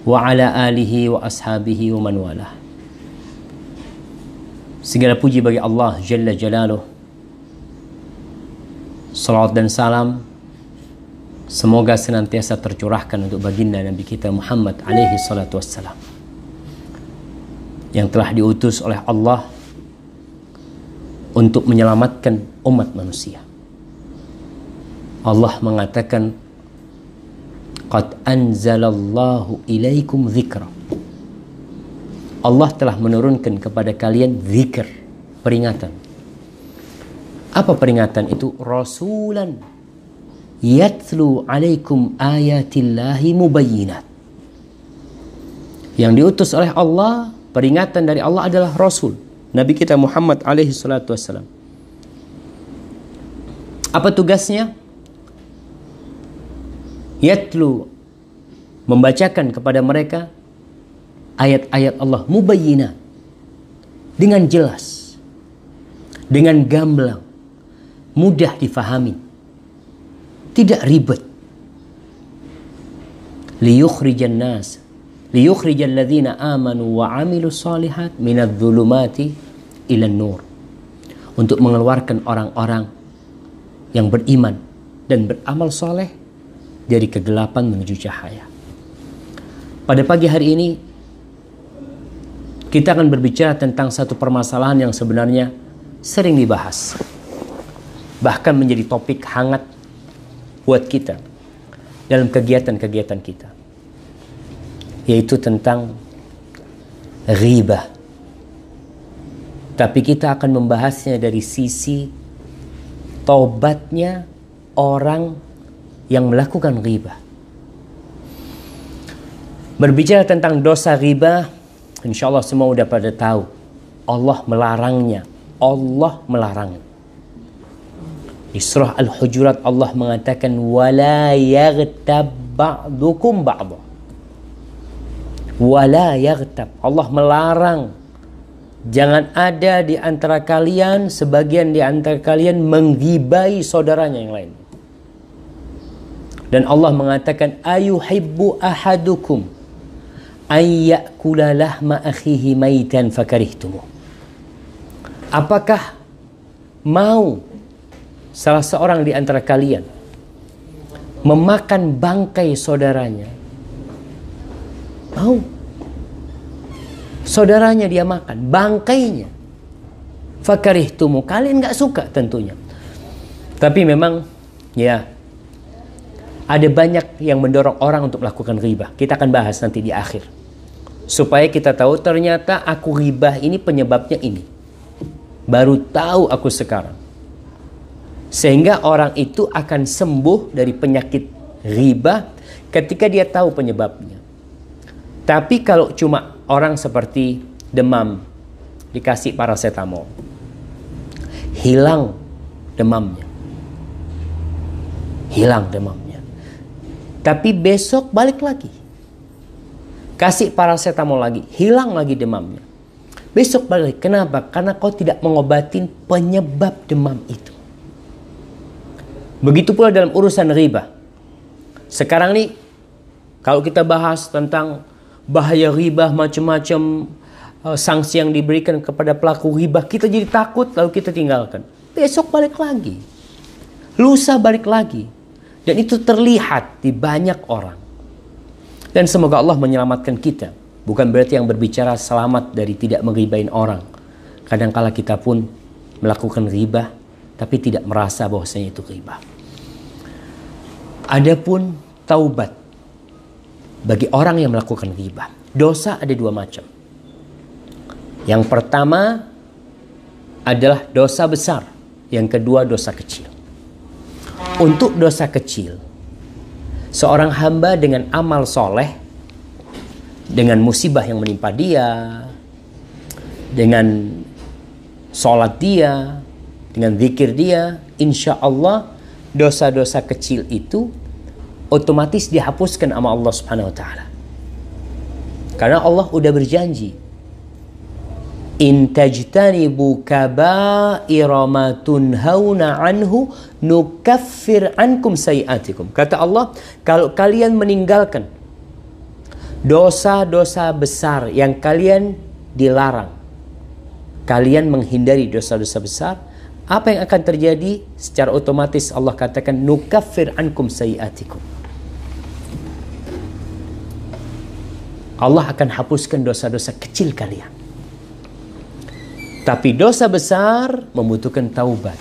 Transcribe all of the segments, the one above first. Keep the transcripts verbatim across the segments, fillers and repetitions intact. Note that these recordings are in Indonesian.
wa ala alihi wa ashabihi wa man walah. Segala puji bagi Allah Jalla Jalaluh. Salawat dan salam semoga senantiasa tercurahkan untuk baginda Nabi kita Muhammad alaihi salatu wassalam, yang telah diutus oleh Allah untuk menyelamatkan umat manusia. Allah mengatakan, qad anzalallahu ilaikum dzikra. Allah telah menurunkan kepada kalian zikr, peringatan. Apa peringatan itu? Rasulan yatlu alaikum ayatillahi mubayyinat. Yang diutus oleh Allah, peringatan dari Allah adalah Rasul Nabi kita Muhammad alaihi salatu wassalam. Apa tugasnya? Yatlu, membacakan kepada mereka ayat-ayat Allah mubayyinat, dengan jelas, dengan gamblang, mudah difahami, tidak ribet. Liyukhrijan nas, liyukhrijal ladzina amanu wa amilus solihat minadz dzulumati ilan nur. Untuk mengeluarkan orang-orang yang beriman dan beramal soleh dari kegelapan menuju cahaya. Pada pagi hari ini kita akan berbicara tentang satu permasalahan yang sebenarnya sering dibahas, bahkan menjadi topik hangat buat kita dalam kegiatan-kegiatan kita, yaitu tentang ghibah. Tapi kita akan membahasnya dari sisi taubatnya orang yang melakukan ghibah. Berbicara tentang dosa ghibah, insya Allah semua udah pada tahu Allah melarangnya. Allah melarangnya. Di surah Al-Hujurat Allah mengatakan, wala yaghtab ba'dukum ba'dha. Wala yaghtab. Allah melarang, jangan ada di antara kalian, sebagian di antara kalian menggibai saudaranya yang lain. Dan Allah mengatakan, ayuhibbu ahadukum an ya'kula lahma akhihi maitan fakarihtumuh. Apakah mau salah seorang di antara kalian memakan bangkai saudaranya? Mau. Saudaranya dia makan, bangkainya. Fakarihtumu, kalian nggak suka tentunya. Tapi memang ya, ada banyak yang mendorong orang untuk melakukan ghibah. Kita akan bahas nanti di akhir, supaya kita tahu ternyata aku ghibah ini penyebabnya ini. Baru tahu aku sekarang. Sehingga orang itu akan sembuh dari penyakit ghibah ketika dia tahu penyebabnya. Tapi kalau cuma orang seperti demam, dikasih paracetamol, hilang demamnya. Hilang demamnya. Tapi besok balik lagi. Kasih paracetamol lagi, hilang lagi demamnya. Besok balik. Kenapa? Karena kau tidak mengobatin penyebab demam itu. Begitu pula dalam urusan ghibah. Sekarang nih, kalau kita bahas tentang bahaya ghibah, macam-macam uh, sanksi yang diberikan kepada pelaku ghibah, kita jadi takut lalu kita tinggalkan. Besok balik lagi. Lusa balik lagi. Dan itu terlihat di banyak orang. Dan semoga Allah menyelamatkan kita. Bukan berarti yang berbicara selamat dari tidak menghibain orang. Kadangkala kita pun melakukan ghibah, tapi tidak merasa bahwasanya itu ghibah. Adapun taubat bagi orang yang melakukan ghibah. Dosa ada dua macam. Yang pertama adalah dosa besar. Yang kedua dosa kecil. Untuk dosa kecil, seorang hamba dengan amal soleh, dengan musibah yang menimpa dia, dengan sholat dia, dengan zikir dia, insya Allah dosa-dosa kecil itu otomatis dihapuskan sama Allah Subhanahu Wa Taala. Karena Allah udah berjanji, in tajtanibu kaba'ira ma tunhauna anhu nukaffir ankum sayiatikum. Kata Allah, kalau kalian meninggalkan dosa-dosa besar yang kalian dilarang, kalian menghindari dosa-dosa besar, apa yang akan terjadi? Secara otomatis Allah katakan nukaffir ankum sayiatikum. Allah akan hapuskan dosa-dosa kecil kalian. Tapi dosa besar membutuhkan taubat.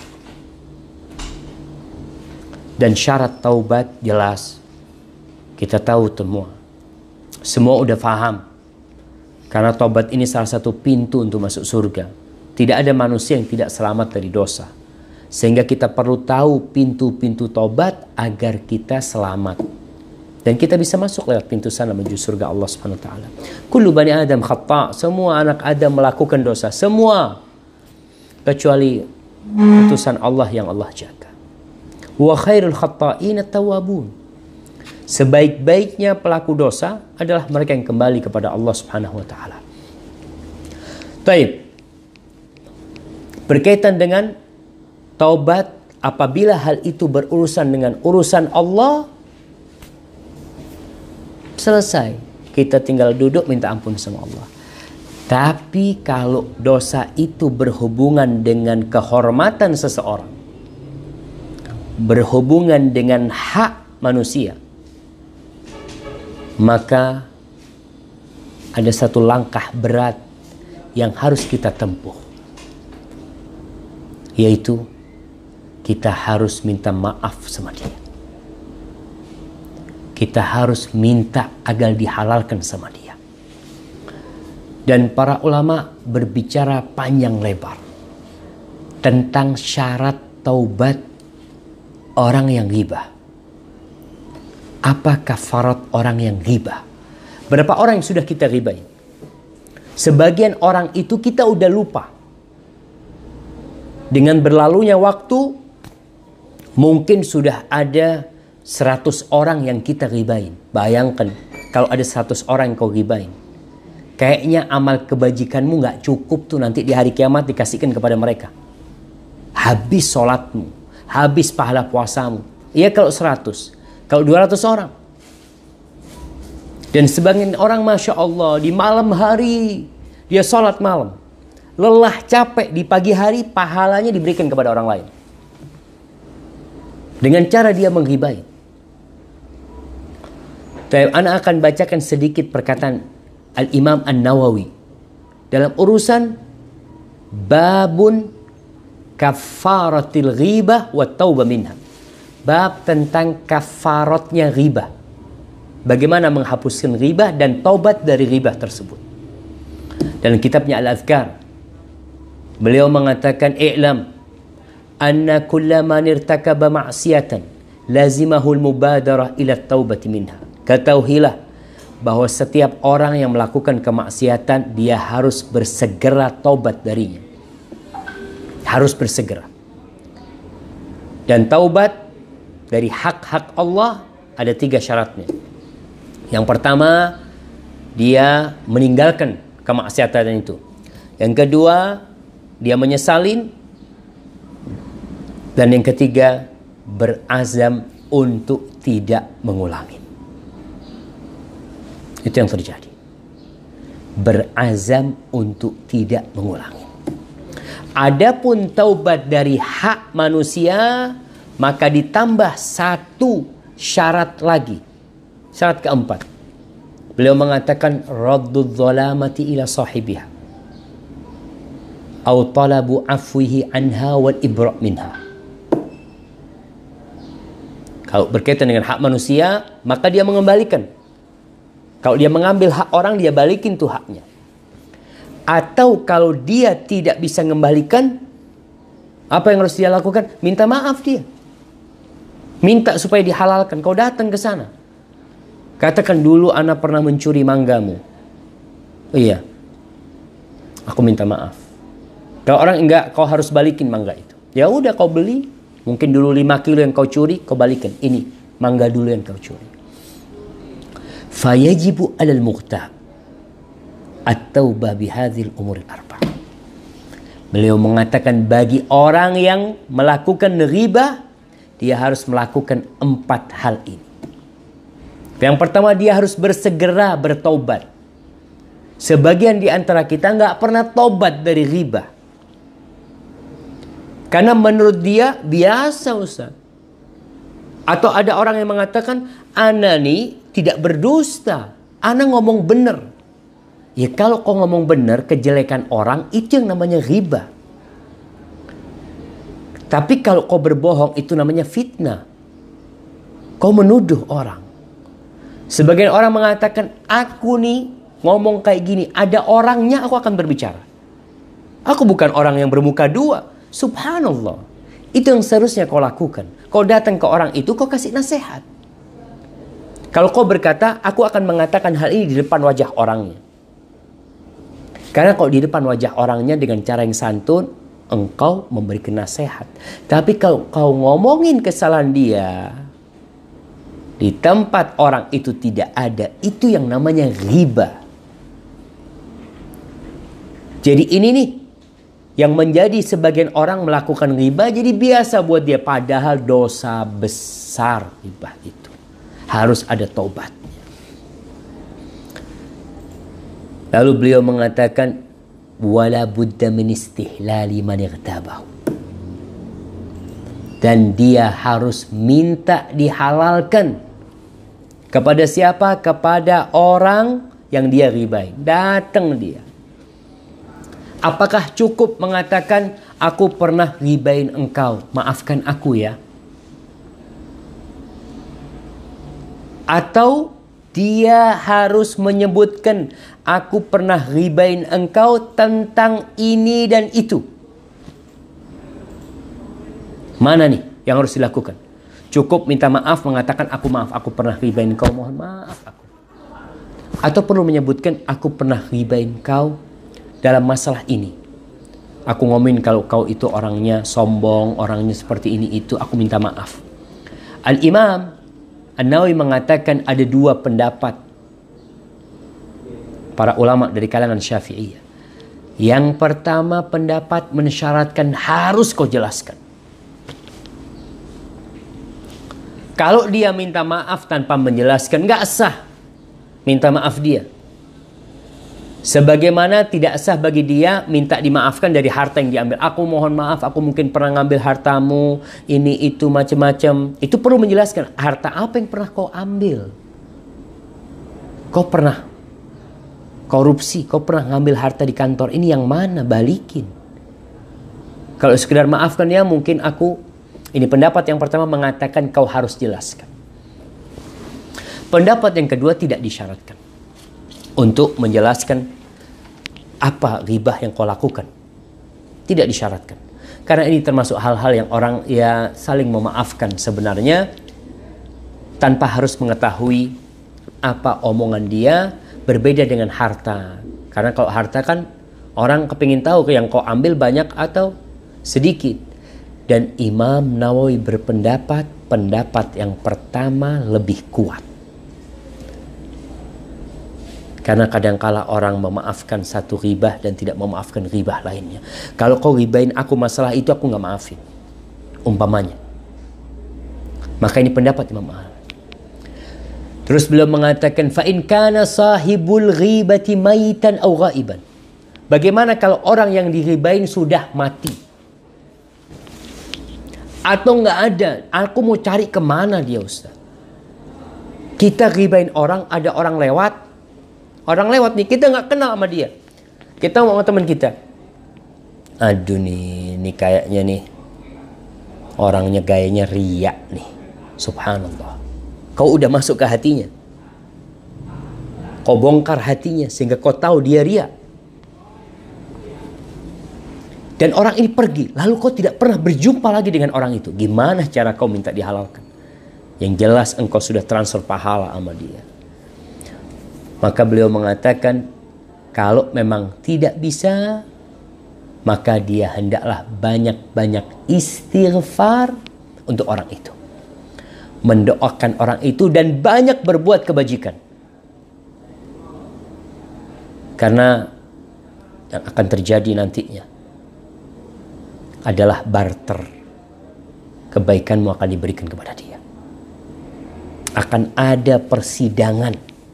Dan syarat taubat jelas. Kita tahu semua. Semua udah paham. Karena taubat ini salah satu pintu untuk masuk surga. Tidak ada manusia yang tidak selamat dari dosa. Sehingga kita perlu tahu pintu-pintu taubat agar kita selamat. Dan kita bisa masuk lewat pintu sana menuju surga Allah Subhanahu wa taala. Kullu bani Adam khata', semua anak Adam melakukan dosa, semua kecuali utusan Allah yang Allah jaga. Wa khairul khata'in at-tawwabun. Sebaik-baiknya pelaku dosa adalah mereka yang kembali kepada Allah Subhanahu wa taala. Taib. Berkaitan dengan taubat, apabila hal itu berurusan dengan urusan Allah, selesai. Kita tinggal duduk minta ampun sama Allah. Tapi kalau dosa itu berhubungan dengan kehormatan seseorang, berhubungan dengan hak manusia, maka ada satu langkah berat yang harus kita tempuh, yaitu kita harus minta maaf sama dia. Kita harus minta agar dihalalkan sama dia. Dan para ulama berbicara panjang lebar tentang syarat taubat orang yang ghibah. Apa kafarat orang yang ghibah? Berapa orang yang sudah kita ghibahin? Sebagian orang itu kita udah lupa. Dengan berlalunya waktu, mungkin sudah ada seratus orang yang kita ghibahin. Bayangkan kalau ada seratus orang yang kau ghibahin. Kayaknya amal kebajikanmu gak cukup tuh nanti di hari kiamat dikasihkan kepada mereka. Habis sholatmu, habis pahala puasamu. Iya kalau seratus. Kalau dua ratus orang. Dan sebagian orang Masya Allah di malam hari dia sholat malam. Lelah capek di pagi hari pahalanya diberikan kepada orang lain. Dengan cara dia menghibai. Anak akan bacakan sedikit perkataan Al-Imam An-Nawawi dalam urusan babun kafaratil ghibah wa taubah minha. Bab tentang kafaratnya ghibah. Bagaimana menghapuskan ghibah dan taubat dari ghibah tersebut. Dalam kitabnya Al-Azkar, beliau mengatakan i'lam anna kulla man irtakaba ma'siyatan lazimahul mubadarah ila taubati minha. Ketahuilah bahwa setiap orang yang melakukan kemaksiatan dia harus bersegera taubat darinya. Harus bersegera. Dan taubat dari hak-hak Allah ada tiga syaratnya. Yang pertama, dia meninggalkan kemaksiatan itu. Yang kedua, dia menyesalin. Dan yang ketiga, berazam untuk tidak mengulangi. Itu yang terjadi. Berazam untuk tidak mengulangi. Adapun taubat dari hak manusia, maka ditambah satu syarat lagi. Syarat keempat. Beliau mengatakan raddudz zalamati ila sahibiha. Au talabu afwihi anha wal ibra' minha. Kalau berkaitan dengan hak manusia, maka dia mengembalikan. Kalau dia mengambil hak orang, dia balikin tuh haknya. Atau kalau dia tidak bisa mengembalikan, apa yang harus dia lakukan? Minta maaf dia. Minta supaya dihalalkan. Kau datang ke sana. Katakan dulu anak pernah mencuri manggamu. Oh iya. Aku minta maaf. Kalau orang enggak, kau harus balikin mangga itu. Ya udah kau beli. Mungkin dulu lima kilo yang kau curi, kau balikin. Ini mangga dulu yang kau curi. Fayajibu alal mughtab at-taubah bihadzal umur al-arba'. Beliau mengatakan bagi orang yang melakukan ghibah, dia harus melakukan empat hal ini. Yang pertama, dia harus bersegera bertobat. Sebagian di antara kita nggak pernah tobat dari riba. Karena menurut dia biasa, Ustaz. Atau ada orang yang mengatakan, ana nih tidak berdusta, ana ngomong benar. Ya kalau kau ngomong benar, kejelekan orang, itu yang namanya riba. Tapi kalau kau berbohong, itu namanya fitnah. Kau menuduh orang. Sebagian orang mengatakan, aku nih ngomong kayak gini, ada orangnya aku akan berbicara. Aku bukan orang yang bermuka dua. Subhanallah. Itu yang seharusnya kau lakukan. Kau datang ke orang itu, kau kasih nasihat. Kalau kau berkata, aku akan mengatakan hal ini di depan wajah orangnya. Karena kalau di depan wajah orangnya dengan cara yang santun, engkau memberikan nasihat. Tapi kalau kau ngomongin kesalahan dia, di tempat orang itu tidak ada, itu yang namanya riba. Jadi ini nih, yang menjadi sebagian orang melakukan riba jadi biasa buat dia. Padahal dosa besar riba itu. Harus ada taubatnya. Lalu beliau mengatakan, wala budda min istihlali man ightabahu. Dan dia harus minta dihalalkan. Kepada siapa? Kepada orang yang dia ribai. Datang dia. Apakah cukup mengatakan, aku pernah ribain engkau, maafkan aku ya? Atau dia harus menyebutkan, aku pernah ribain engkau tentang ini dan itu. Mana nih yang harus dilakukan? Cukup minta maaf, mengatakan aku maaf, aku pernah ribain kau, mohon maaf aku. Atau perlu menyebutkan, aku pernah ribain kau dalam masalah ini. Aku ngomongin kalau kau itu orangnya sombong, orangnya seperti ini itu, aku minta maaf. Al-Imam An-Nawawi mengatakan ada dua pendapat para ulama dari kalangan Syafi'iyah. Yang pertama pendapat mensyaratkan harus kau jelaskan. Kalau dia minta maaf tanpa menjelaskan, nggak sah minta maaf dia. Sebagaimana tidak sah bagi dia minta dimaafkan dari harta yang diambil. Aku mohon maaf, aku mungkin pernah ngambil hartamu, ini itu macam-macam. Itu perlu menjelaskan, harta apa yang pernah kau ambil? Kau pernah korupsi, kau pernah ngambil harta di kantor ini yang mana? Balikin. Kalau sekedar maafkan ya, mungkin aku, ini pendapat yang pertama mengatakan kau harus jelaskan. Pendapat yang kedua tidak disyaratkan untuk menjelaskan apa ribah yang kau lakukan. Tidak disyaratkan. Karena ini termasuk hal-hal yang orang ya saling memaafkan sebenarnya tanpa harus mengetahui apa omongan dia, berbeda dengan harta. Karena kalau harta kan orang kepingin tahu yang kau ambil banyak atau sedikit. Dan Imam Nawawi berpendapat pendapat yang pertama lebih kuat. Karena kadangkala orang memaafkan satu ribah dan tidak memaafkan ribah lainnya. Kalau kau ribain aku masalah itu, aku nggak maafin. Umpamanya. Maka ini pendapat Imam Ahmad. Terus beliau mengatakan, fa in kana sahibul ghibati maitan aw ghaiban. Bagaimana kalau orang yang diribain sudah mati? Atau nggak ada? Aku mau cari kemana dia, Ustaz? Kita ribain orang, ada orang lewat. Orang lewat nih, kita nggak kenal sama dia. Kita mau sama teman kita. Aduh nih, nih kayaknya nih orangnya gayanya riak nih. Subhanallah. Kau udah masuk ke hatinya. Kau bongkar hatinya sehingga kau tahu dia riak. Dan orang ini pergi, lalu kau tidak pernah berjumpa lagi dengan orang itu. Gimana cara kau minta dihalalkan? Yang jelas engkau sudah transfer pahala sama dia. Maka beliau mengatakan, kalau memang tidak bisa, maka dia hendaklah banyak-banyak istighfar untuk orang itu. Mendoakan orang itu dan banyak berbuat kebajikan. Karena yang akan terjadi nantinya adalah barter. Kebaikanmu akan diberikan kepada dia. akan ada persidangan.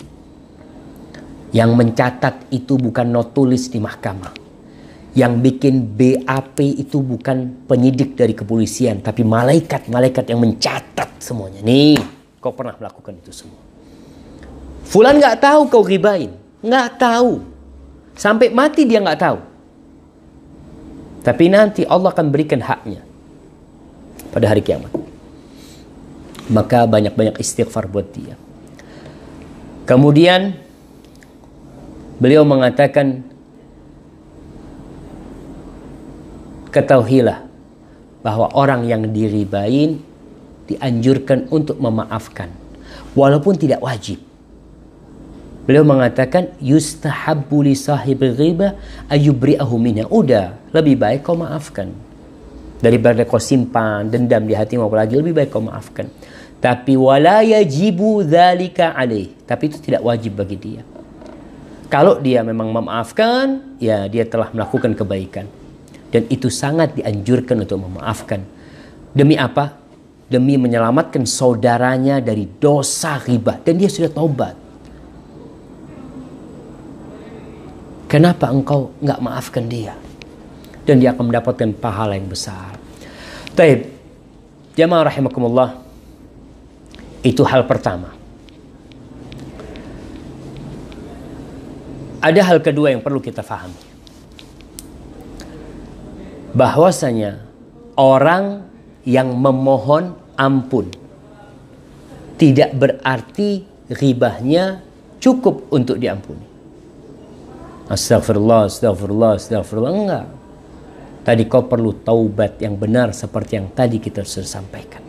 Yang mencatat itu bukan not tulis di mahkamah. Yang bikin B A P itu bukan penyidik dari kepolisian, tapi malaikat-malaikat yang mencatat semuanya. Nih, kau pernah melakukan itu semua. Fulan nggak tahu kau ghibain, nggak tahu. Sampai mati dia nggak tahu. Tapi nanti Allah akan berikan haknya pada hari kiamat. Maka banyak-banyak istighfar buat dia. Kemudian beliau mengatakan, ketahuilah bahwa orang yang diribain dianjurkan untuk memaafkan walaupun tidak wajib. Beliau mengatakan, yustahabbu li sahibil ghibah ayubri'ahu minha. Udah, lebih baik kau maafkan daripada kau simpan dendam di hatimu, apalagi lebih baik kau maafkan. Tapi wala yajibu dzalika alaih. Tapi itu tidak wajib bagi dia. Kalau dia memang memaafkan, ya dia telah melakukan kebaikan. Dan itu sangat dianjurkan untuk memaafkan. Demi apa? Demi menyelamatkan saudaranya dari dosa ghibah. Dan dia sudah taubat. Kenapa engkau nggak maafkan dia? Dan dia akan mendapatkan pahala yang besar. Taib, jamaah rahimakumullah. Itu hal pertama. Ada hal kedua yang perlu kita fahami. Bahwasanya orang yang memohon ampun tidak berarti ghibahnya cukup untuk diampuni. Astagfirullah, astagfirullah, astagfirullah. Enggak. Tadi kau perlu taubat yang benar seperti yang tadi kita sudah sampaikan.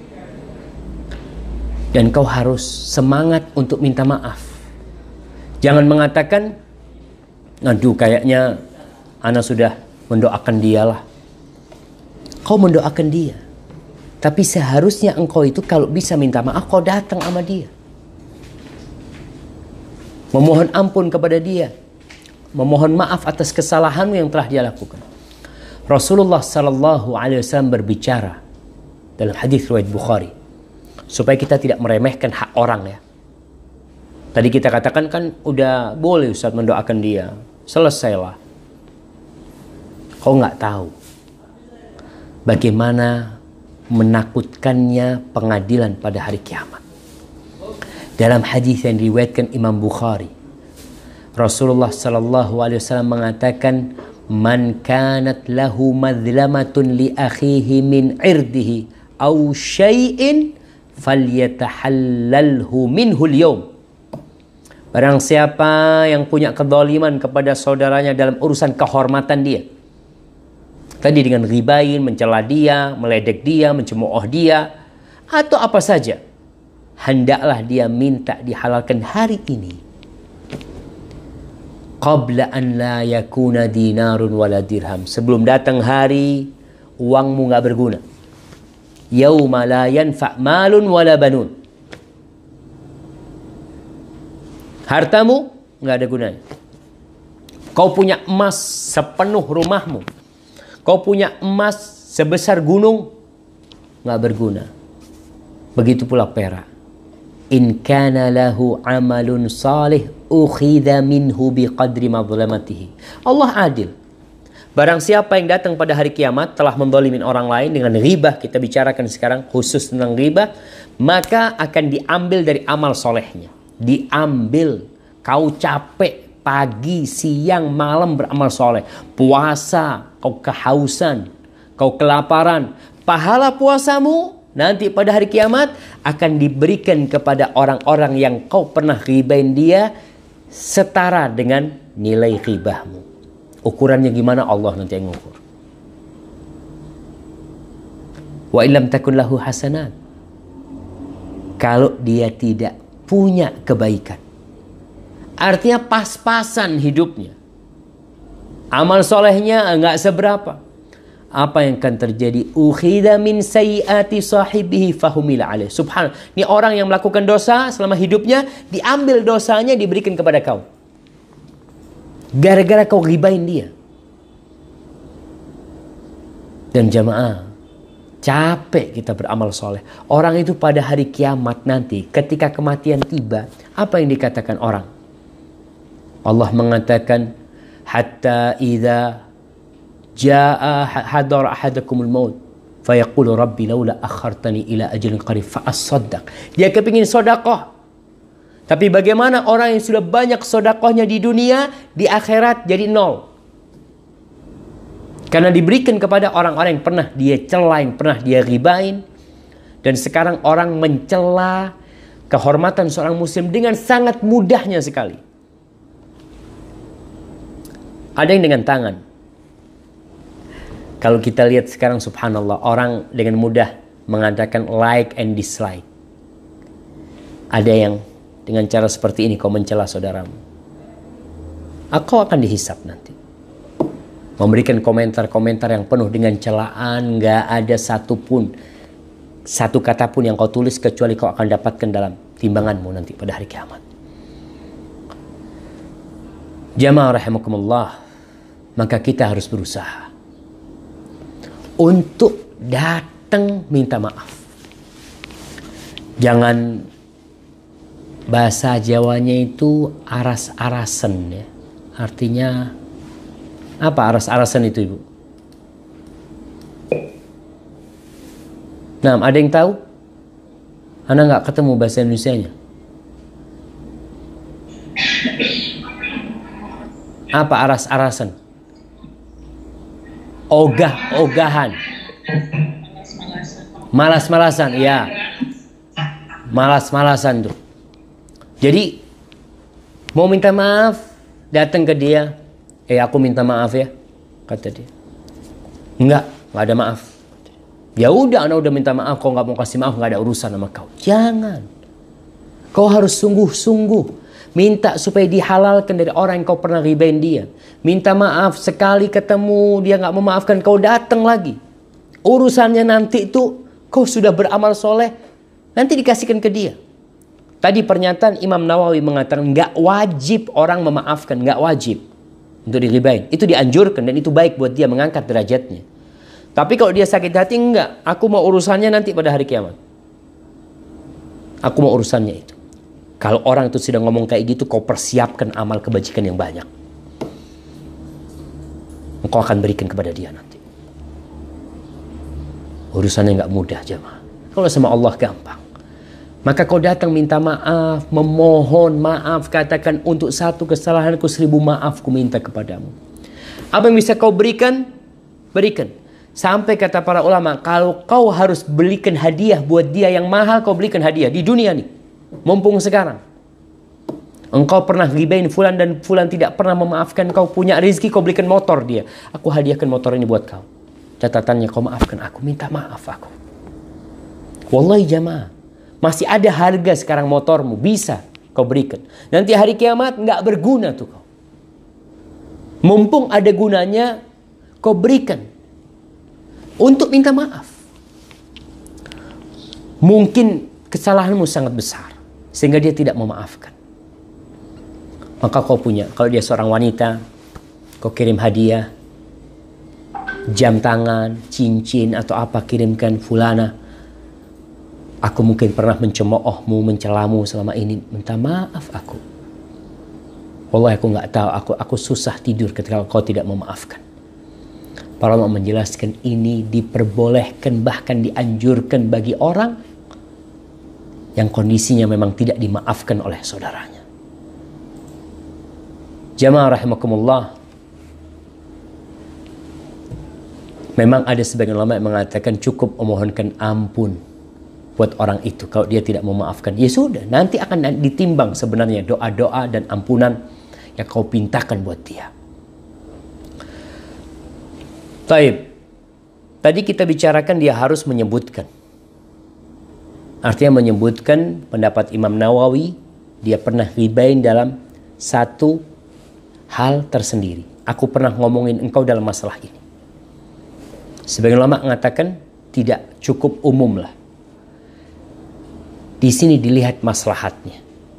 Dan kau harus semangat untuk minta maaf. Jangan mengatakan, aduh kayaknya ana sudah mendoakan dia lah. Kau mendoakan dia. Tapi seharusnya engkau itu kalau bisa minta maaf, kau datang sama dia. Memohon ampun kepada dia. Memohon maaf atas kesalahanmu yang telah dia lakukan. Rasulullah sallallahu alaihi wasallam berbicara dalam hadis riwayat Bukhari, supaya kita tidak meremehkan hak orang ya. Tadi kita katakan kan udah boleh Ustaz mendoakan dia, selesailah. Kau nggak tahu bagaimana menakutkannya pengadilan pada hari kiamat. Dalam hadis yang diriwayatkan Imam Bukhari, Rasulullah sallallahu alaihi wasallam mengatakan, man kanat lahu madlamatun li akhihi min irdihi aw syai'in falyatahallalhu minhu al-yawm. Barang siapa yang punya kezaliman kepada saudaranya dalam urusan kehormatan dia, tadi dengan ghibain, mencela dia, meledek dia, mencemooh dia, atau apa saja, hendaklah dia minta dihalalkan hari ini. Qabla an la yakuna dinarun wala dirham. Sebelum datang hari uangmu nggak berguna. Yauma la yanfa' malun wala banun. Hartamu nggak ada gunanya. Kau punya emas sepenuh rumahmu. Kau punya emas sebesar gunung, nggak berguna. Begitu pula perak. In kana lahu amalun salih ukhidha minhu biqadri madlamatihi. Allah adil. Barang siapa yang datang pada hari kiamat telah mendolimin orang lain dengan ghibah, kita bicarakan sekarang khusus tentang ghibah, maka akan diambil dari amal solehnya. Diambil. Kau capek pagi, siang, malam beramal soleh. Puasa, kau kehausan, kau kelaparan. Pahala puasamu nanti pada hari kiamat akan diberikan kepada orang-orang yang kau pernah ghibain dia setara dengan nilai ghibahmu. Ukurannya gimana Allah nanti yang mengukur. Wa illam takun lahu hasanat. Kalau dia tidak punya kebaikan, artinya pas-pasan hidupnya, amal solehnya enggak seberapa, apa yang akan terjadi? Ukhidha min sayyiati sahibihi fahumila alaih. Subhanallah. Ini orang yang melakukan dosa selama hidupnya, diambil dosanya diberikan kepada kau. Gara-gara kau ghibain dia. Dan jamaah, Capek kita beramal soleh. Orang itu pada hari kiamat nanti, ketika kematian tiba, apa yang dikatakan orang? Allah mengatakan, hatta idza jaa hadara ahadakumul maut fayaqulu rabbi laula akhartani ila ajalin qarib fa asaddaq. Dia kepingin sedekah. Tapi bagaimana orang yang sudah banyak sedekahnya di dunia, di akhirat jadi nol? Karena diberikan kepada orang-orang yang pernah dia cela, yang pernah dia ribain. Dan sekarang orang mencela kehormatan seorang muslim dengan sangat mudahnya sekali. Ada yang dengan tangan. Kalau kita lihat sekarang subhanallah, orang dengan mudah mengatakan like and dislike. Ada yang dengan cara seperti ini kau mencela saudaramu. Kau akan dihisap nanti. Memberikan komentar-komentar yang penuh dengan celaan, nggak ada satupun, satu kata pun yang kau tulis kecuali kau akan dapatkan dalam timbanganmu nanti pada hari kiamat. Jamaah rahimakumullah, maka kita harus berusaha untuk datang minta maaf. Jangan, bahasa Jawanya itu aras-arasen ya. Artinya apa aras-arasan itu, Ibu? Nah, ada yang tahu? Anda nggak ketemu bahasa Indonesianya. Apa aras-arasan? Ogah-ogahan. Malas-malasan, iya. Malas-malasan tuh. Jadi mau minta maaf, datang ke dia. Eh aku minta maaf ya, kata dia. Enggak, enggak ada maaf. Ya udah, Anda udah minta maaf, kau nggak mau kasih maaf, nggak ada urusan sama kau. Jangan. Kau harus sungguh-sungguh minta supaya dihalalkan dari orang yang kau pernah ribain dia. Minta maaf, sekali ketemu dia nggak memaafkan, kau datang lagi. Urusannya nanti itu kau sudah beramal soleh, nanti dikasihkan ke dia. Tadi pernyataan Imam Nawawi mengatakan nggak wajib orang memaafkan, nggak wajib untuk diribain. Itu dianjurkan dan itu baik buat dia, mengangkat derajatnya. Tapi kalau dia sakit hati, enggak. Aku mau urusannya nanti pada hari kiamat. Aku mau urusannya itu. Kalau orang itu sudah ngomong kayak gitu, kau persiapkan amal kebajikan yang banyak. Engkau akan berikan kepada dia nanti. Urusannya enggak mudah, jemaah. Kalau sama Allah gampang. Maka kau datang minta maaf, memohon maaf, katakan untuk satu kesalahanku seribu maaf ku minta kepadamu. Apa yang bisa kau berikan? Berikan. Sampai kata para ulama, kalau kau harus belikan hadiah buat dia yang mahal, kau belikan hadiah di dunia nih. Mumpung sekarang. Engkau pernah ribain fulan dan fulan tidak pernah memaafkan kau, punya rezeki, kau belikan motor dia. Aku hadiahkan motor ini buat kau. Catatannya kau maafkan aku, minta maaf aku. Wallahi jamaah. Masih ada harga sekarang motormu, bisa kau berikan. Nanti hari kiamat nggak berguna tuh kau. Mumpung ada gunanya, kau berikan. Untuk minta maaf. Mungkin kesalahanmu sangat besar, sehingga dia tidak memaafkan. Maka kau punya, kalau dia seorang wanita, kau kirim hadiah, jam tangan, cincin, atau apa, kirimkan fulana. Aku mungkin pernah mencemoohmu, mencelamu selama ini. Minta maaf aku. Wallahi aku nggak tahu. Aku aku susah tidur ketika kau tidak memaafkan. Para ulama menjelaskan ini diperbolehkan, bahkan dianjurkan bagi orang yang kondisinya memang tidak dimaafkan oleh saudaranya. Jamaah rahimakumullah. Memang ada sebagian ulama yang mengatakan cukup memohonkan ampun buat orang itu kalau dia tidak memaafkan. Ya sudah, nanti akan ditimbang sebenarnya doa-doa dan ampunan yang kau pintakan buat dia. Taib. Tadi kita bicarakan dia harus menyebutkan. Artinya menyebutkan pendapat Imam Nawawi, dia pernah ribain dalam satu hal tersendiri. Aku pernah ngomongin engkau dalam masalah ini. Sebagian ulama mengatakan tidak, cukup umum lah. Di sini dilihat maslahatnya.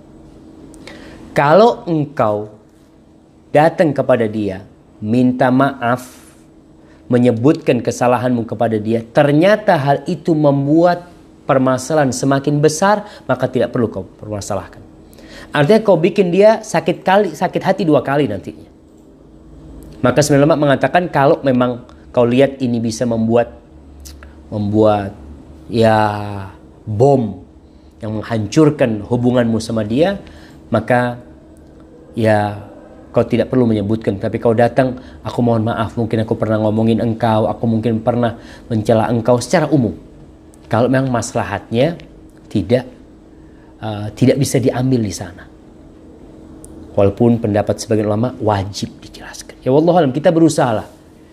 Kalau engkau datang kepada dia, minta maaf menyebutkan kesalahanmu kepada dia, ternyata hal itu membuat permasalahan semakin besar, maka tidak perlu kau permasalahkan. Artinya kau bikin dia sakit kali, sakit hati dua kali nantinya. Maka sembilan ulama mengatakan kalau memang kau lihat ini bisa membuat membuat ya bom yang menghancurkan hubunganmu sama dia, maka ya kau tidak perlu menyebutkan. Tapi kau datang, aku mohon maaf, mungkin aku pernah ngomongin engkau, aku mungkin pernah mencela engkau secara umum. Kalau memang maslahatnya tidak uh, tidak bisa diambil di sana. Walaupun pendapat sebagian ulama wajib dijelaskan. Ya wallahu alam, kita berusaha lah.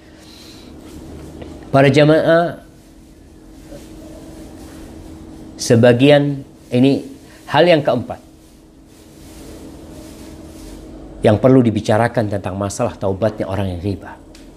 Para jamaah, sebagian ini hal yang keempat yang perlu dibicarakan tentang masalah taubatnya orang yang riba.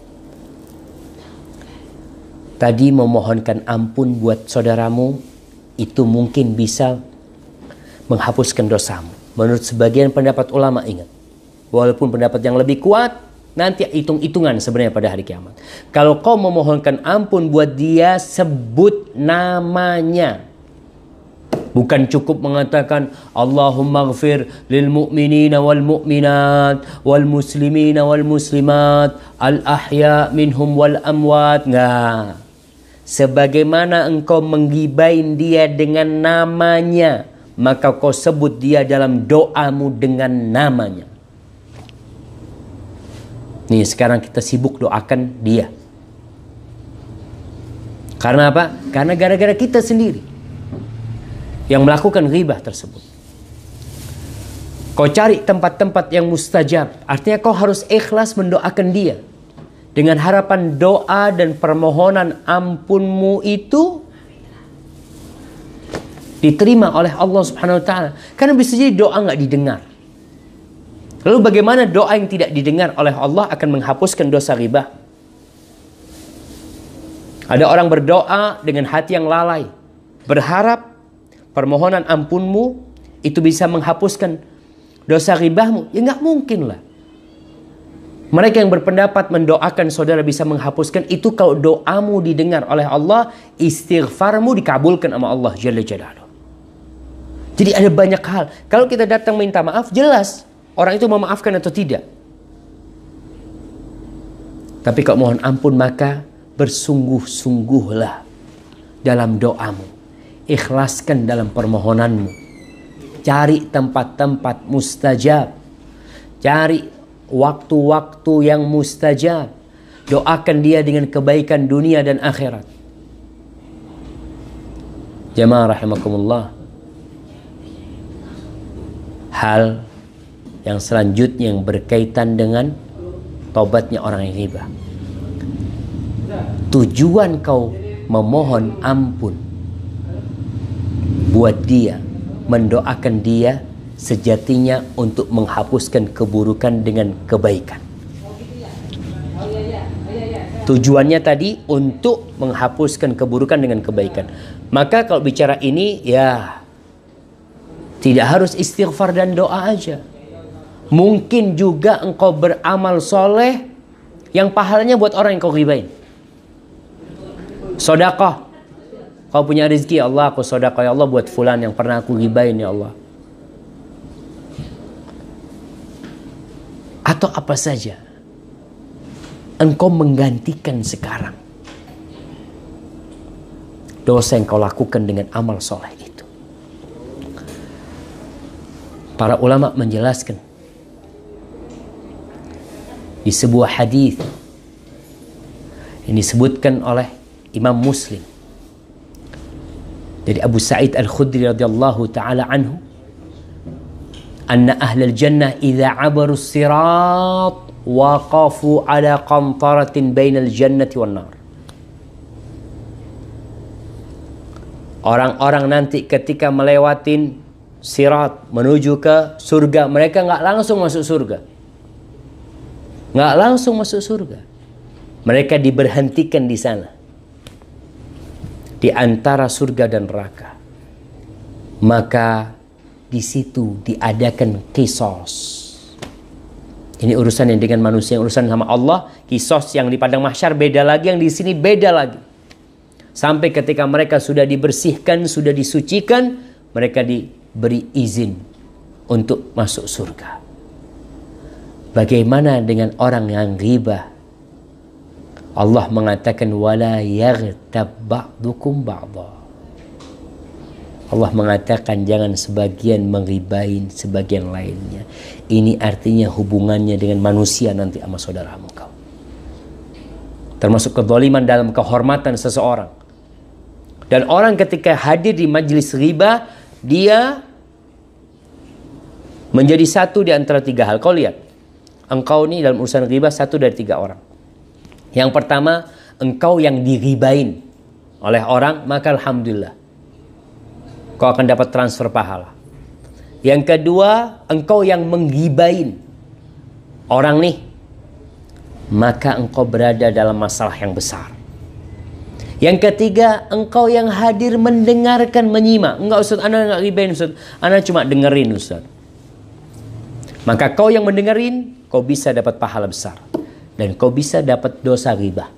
Tadi memohonkan ampun buat saudaramu itu mungkin bisa menghapuskan dosamu. Menurut sebagian pendapat ulama, ingat, walaupun pendapat yang lebih kuat, nanti hitung-hitungan sebenarnya pada hari kiamat. Kalau kau memohonkan ampun buat dia, sebut namanya. Bukan cukup mengatakan Allahumma ghafir lil mu'minina wal mu'minat wal muslimina wal muslimat al ahya minhum wal amwat. Enggak. Sebagaimana engkau menggibain dia dengan namanya, maka kau sebut dia dalam doamu dengan namanya. Nih sekarang kita sibuk doakan dia. Karena apa? Karena gara-gara kita sendiri yang melakukan ghibah tersebut. Kau cari tempat-tempat yang mustajab. Artinya kau harus ikhlas mendoakan dia. Dengan harapan doa dan permohonan ampunmu itu diterima oleh Allah Subhanahu wa taala. Karena bisa jadi doa nggak didengar. Lalu bagaimana doa yang tidak didengar oleh Allah akan menghapuskan dosa ghibah? Ada orang berdoa dengan hati yang lalai, berharap permohonan ampunmu itu bisa menghapuskan dosa ghibahmu. Ya nggak mungkin lah. Mereka yang berpendapat mendoakan saudara bisa menghapuskan itu kalau doamu didengar oleh Allah, istighfarmu dikabulkan sama Allah Jalla Jalaluhu. Jadi ada banyak hal. Kalau kita datang minta maaf, jelas orang itu memaafkan atau tidak. Tapi kalau mohon ampun, maka bersungguh-sungguhlah dalam doamu. Ikhlaskan dalam permohonanmu. Cari tempat-tempat mustajab. Cari waktu-waktu yang mustajab. Doakan dia dengan kebaikan dunia dan akhirat. Jamaah rahimakumullah. Hal yang selanjutnya yang berkaitan dengan taubatnya orang yang riba. Tujuan kau memohon ampun buat dia, mendoakan dia, sejatinya untuk menghapuskan keburukan dengan kebaikan. Tujuannya tadi untuk menghapuskan keburukan dengan kebaikan. Maka kalau bicara ini, ya tidak harus istighfar dan doa aja. Mungkin juga engkau beramal soleh yang pahalanya buat orang yang kau ghibain. Sedekah. Kau punya rezeki, ya Allah, aku sedekah ya Allah buat fulan yang pernah aku ghibain ya Allah. Atau apa saja engkau menggantikan sekarang dosa yang kau lakukan dengan amal soleh itu. Para ulama menjelaskan di sebuah hadis ini disebutkan oleh Imam Muslim dari Abu Sa'id Al-Khudri radhiyallahu taala anhu, anna ahlal jannah idza 'abaru as-sirat waqafu 'ala qantaratin bainal jannati wan nar. Orang-orang nanti ketika melewatin sirat menuju ke surga, mereka nggak langsung masuk surga. Nggak langsung masuk surga. Mereka diberhentikan di sana. Di antara surga dan neraka. Maka di situ diadakan kisos. Ini urusan yang dengan manusia, urusan sama Allah. Kisos yang di padang mahsyar beda lagi, yang di sini beda lagi. Sampai ketika mereka sudah dibersihkan, sudah disucikan, mereka diberi izin untuk masuk surga. Bagaimana dengan orang yang ghibah? Allah mengatakan wala yaghtab ba'dukum ba'dha. Allah mengatakan jangan sebagian mengribain sebagian lainnya. Ini artinya hubungannya dengan manusia nanti sama saudaramu kau. Termasuk kezaliman dalam kehormatan seseorang. Dan orang ketika hadir di majlis riba, dia menjadi satu di antara tiga hal. Kau lihat, engkau ini dalam urusan riba satu dari tiga orang. Yang pertama, engkau yang diribain oleh orang, maka alhamdulillah, kau akan dapat transfer pahala. Yang kedua, engkau yang menggibain orang nih, maka engkau berada dalam masalah yang besar. Yang ketiga, engkau yang hadir mendengarkan, menyimak. Enggak Ustaz, ana enggak gibain Ustaz, ana cuma dengerin Ustaz. Maka kau yang mendengerin, kau bisa dapat pahala besar. Dan kau bisa dapat dosa riba.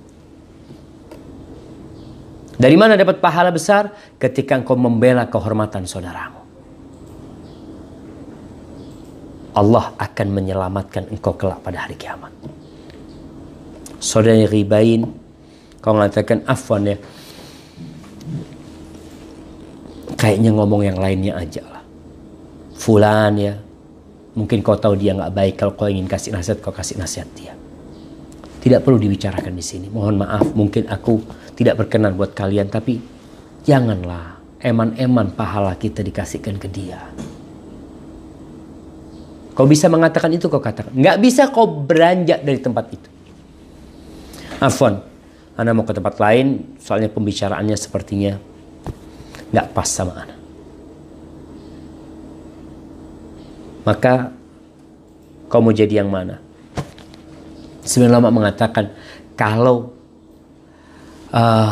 Dari mana dapat pahala besar? Ketika engkau membela kehormatan saudaramu. Allah akan menyelamatkan engkau kelak pada hari kiamat. Saudara yang ribain, kau mengatakan afwan ya, kayaknya ngomong yang lainnya aja lah. Fulan ya, mungkin kau tahu dia nggak baik, kalau kau ingin kasih nasihat, kau kasih nasihat dia. Tidak perlu dibicarakan di sini. Mohon maaf, mungkin aku tidak berkenan buat kalian, tapi janganlah eman-eman pahala kita dikasihkan ke dia. Kau bisa mengatakan itu, kau katakan. Nggak bisa kau beranjak dari tempat itu. Afwan, Ana mau ke tempat lain, soalnya pembicaraannya sepertinya nggak pas sama Ana. Maka kau mau jadi yang mana? Sebenarnya ulama mengatakan kalau uh,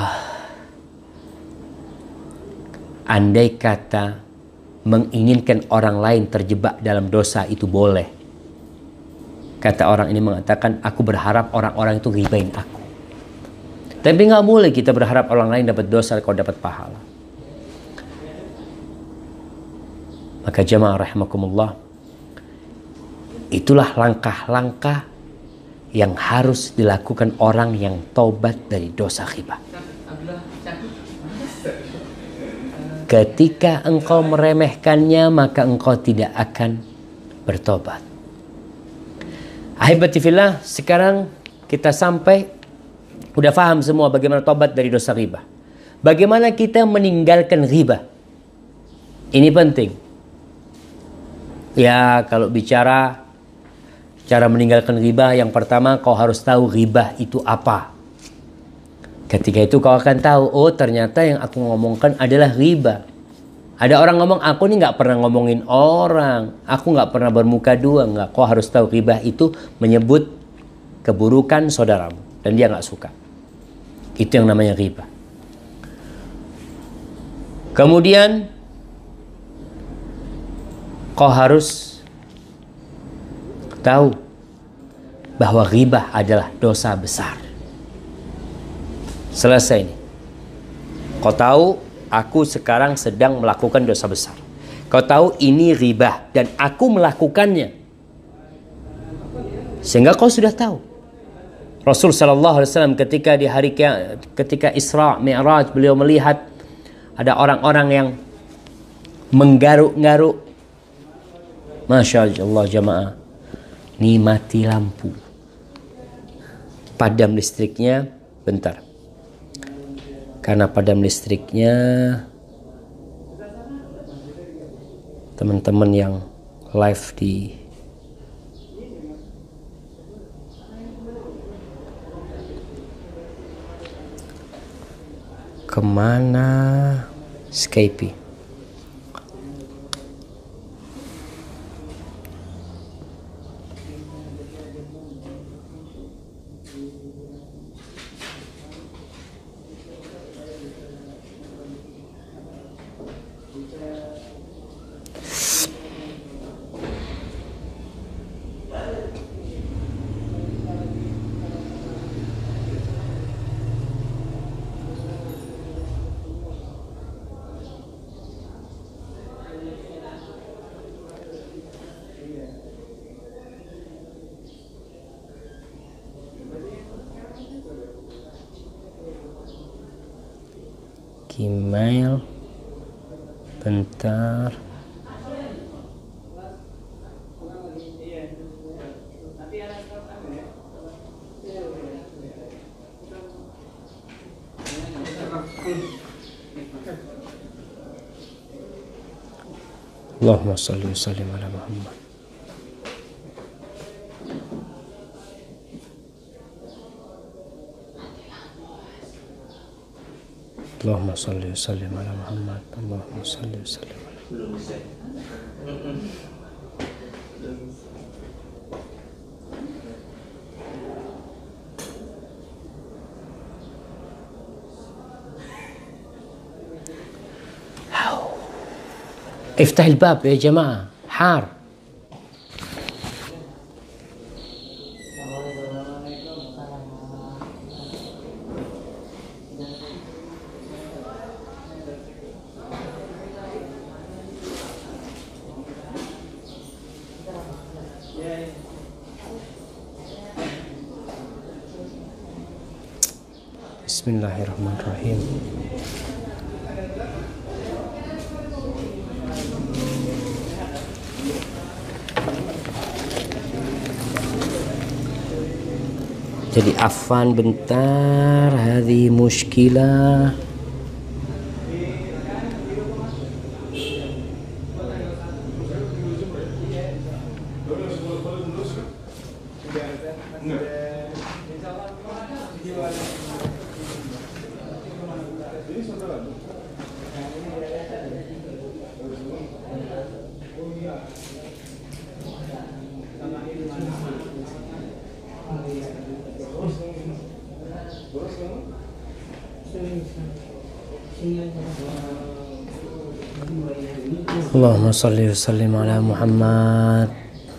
andai kata menginginkan orang lain terjebak dalam dosa itu boleh. Kata orang ini mengatakan, aku berharap orang-orang itu ribain aku. Tapi nggak boleh kita berharap orang lain dapat dosa kalau dapat pahala. Maka jamaah rahimakumullah, itulah langkah-langkah yang harus dilakukan orang yang taubat dari dosa ghibah. Ketika engkau meremehkannya, maka engkau tidak akan bertobat. Ahibati fillah, sekarang kita sampai udah paham semua bagaimana tobat dari dosa ghibah. Bagaimana kita meninggalkan ghibah. Ini penting. Ya, kalau bicara cara meninggalkan ghibah, yang pertama kau harus tahu ghibah itu apa. Ketika itu kau akan tahu, oh ternyata yang aku ngomongkan adalah ghibah. Ada orang ngomong, aku nih nggak pernah ngomongin orang, aku nggak pernah bermuka dua. Nggak, kau harus tahu ghibah itu menyebut keburukan saudaramu dan dia nggak suka. Itu yang namanya ghibah. Kemudian kau harus tahu bahwa ghibah adalah dosa besar. Selesai ini. Kau tahu aku sekarang sedang melakukan dosa besar. Kau tahu ini ghibah dan aku melakukannya. Sehingga kau sudah tahu. Rasul sallallahu alaihi wasallam ketika di hari ketika Isra Mi'raj, beliau melihat ada orang-orang yang menggaruk-garuk. Masya Allah jamaah. Ini mati lampu. Padam listriknya bentar. Karena padam listriknya, teman-teman yang live di kemana Skype? Gmail. Bentar. Allahumma salli wa sallim ala Muhammad. Allahumma salli wa sallim ala Muhammad. Allahumma salli wa sallim ala Muhammad. افتح الباب يا جماعة، حار. Bismillahirrahmanirrahim. Jadi afan bentar, hadhi muskilah. Allahumma salli wa sallim ala Muhammad.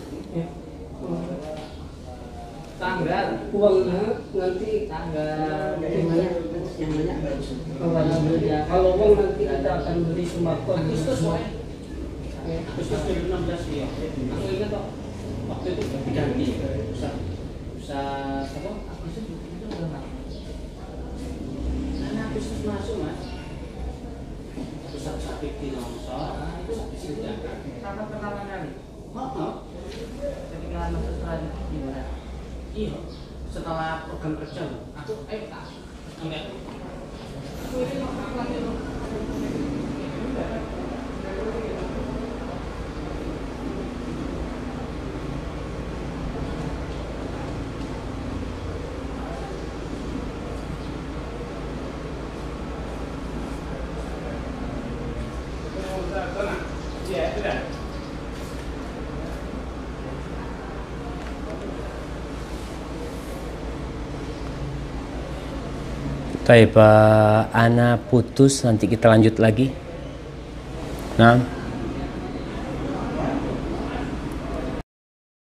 Tanggal uangnya nanti tanggal yang banyak yang banyak kalau uang nanti kita akan beli sembako Agustus Agustus dua ribu enam belas ya. Aku ingat kok waktu itu diganti bisa bisa apa Agustus itu berapa? Nah Agustus masuk mas. Besar sakit di longsor itu sudah karena pertama kali. Oh, ketika masuk setelah gimana? Iya, setelah program kerja aku eh tak enggak. Aku ini mau apa itu? Baik, Ana putus, nanti kita lanjut lagi. Nah.